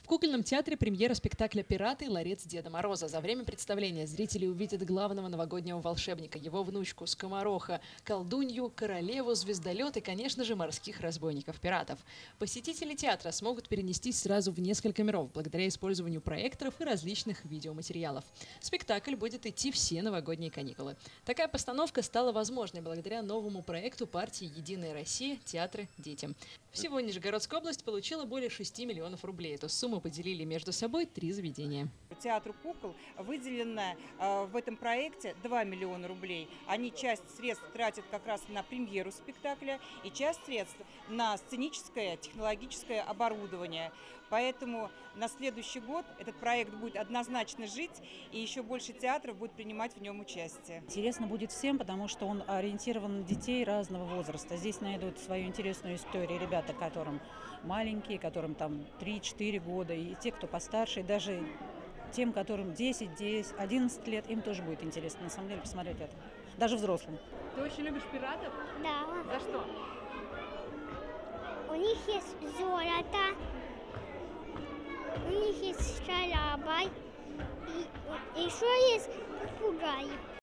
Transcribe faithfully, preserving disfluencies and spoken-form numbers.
В кукольном театре премьера спектакля «Пираты. Ларец Деда Мороза». За время представления зрители увидят главного новогоднего волшебника, его внучку Скомороха, колдунью, королеву, звездолет и, конечно же, морских разбойников-пиратов. Посетители театра смогут перенестись сразу в несколько миров благодаря использованию проекторов и различных видеоматериалов. Спектакль будет идти все новогодние каникулы. Такая постановка стала возможной благодаря новому проекту партии «Единая Россия. Театры детям». Всего Нижегородская область получила более шести миллионов рублей. Эту сумму поделили между собой три заведения. Театру кукол выделено э, в этом проекте два миллиона рублей. Они часть средств тратят как раз на премьеру спектакля и часть средств на сценическое, технологическое оборудование. Поэтому на следующий год этот проект будет однозначно жить, и еще больше театров будет принимать в нем участие. Интересно будет всем, потому что он ориентирован на детей разного возраста. Здесь найдут свою интересную историю ребята, которым маленькие, которым там три-четыре года, и те, кто постарше, и даже тем, которым десять-одиннадцать лет, им тоже будет интересно, на самом деле, посмотреть это. Даже взрослым. Ты очень любишь пиратов? Да. За что? У них есть золото, у них есть шалабай, и еще есть попугаи.